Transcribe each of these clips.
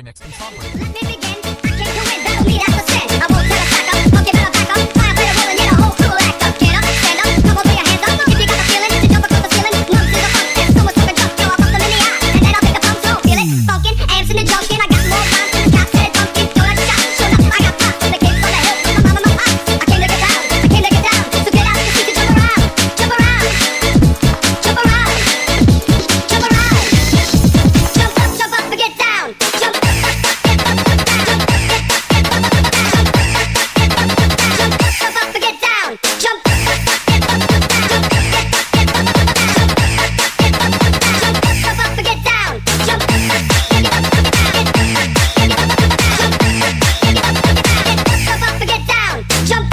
mixed and song Let me begin. I came to win. Battle me, that's the sin. I won't tell a stack up. Pump your metal back up. Fire player rolling, get a whole crew act up. Get up, stand up, come on, put your hands up. If you got the feeling to jump across the ceiling, lungs to the funk. There's someone talking jump, yo, I'll pump them in the eye, and then I'll take the pump. So feel it, funkin', amps in the junkin'. I got more rhymes than the cops said funky. Don't let shot, show up. I got pop from the kids on the hill, from my mama, my pop. I came to get down, I came to get down. So get out the seat to jump around, jump around, jump around, jump around. Jump up, and get down. Jump up, and get down. Jump. Jump up, and get down. Jump. Jump up, and get down. Jump.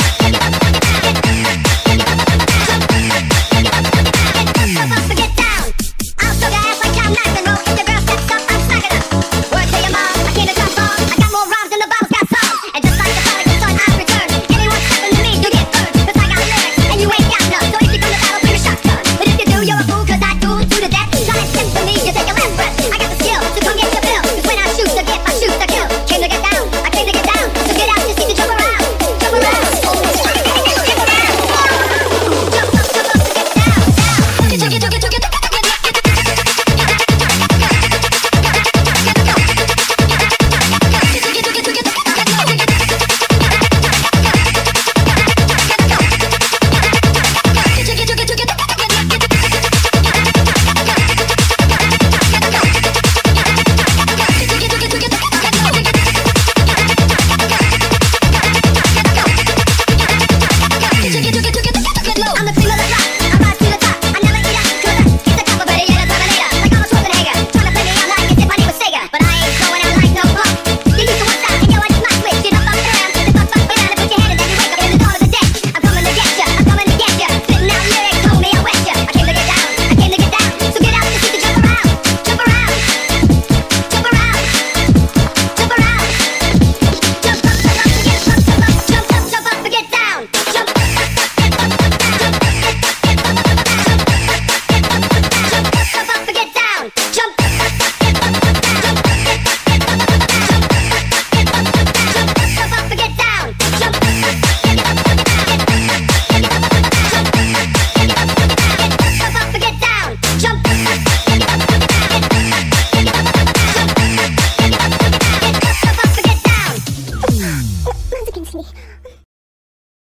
Jump up, and get down. I'll show your ass like Tom Knife roll. If your girl steps up, I'm smacking her. Word to your mom, I came to drop bombs. I got more rhymes than the bottles got songs. And just like the prodigal son, I return. Anyone stepping to me, you get burned. 'Cause I got lyrics, and you ain't got none. So if you come to battle, bring a shotgun. But if you do, you're a fool, 'cause I do to the death. Try to step to me, you take your last breath. I got the skill, so come get your fill. 'Cause when I shoot, to get my shoot to kill. Came to get down, I came to get down. So get out your seat to jump around. Jump around. Jump up, and get down. I'm the cream of the crop. I rise to the top. I never eat up. Correct. Get the copper, better yet a Terminator. Like Arnold Schwarzenegger. Tryna play me out like as if my name was Sega. But I ain't going out like no punk. You used to watch out and yo, I just might switch. Get up, around. Step up, around and put your hand in. Then you wake up in the dawn of the day. I'm coming to get ya. I'm coming to get ya. Spitting out lyrics, homie, I wet ya. I came to get down. I came to get down. So get out your seat to jump around. Jump around. Jump around. Jump around. Jump up, and get up. Jump up, and get down. Jump. Jump up, and get down. Jump. Jump up, and get down. Jump. Jump up, and get down. Jump. Jump up, and get down.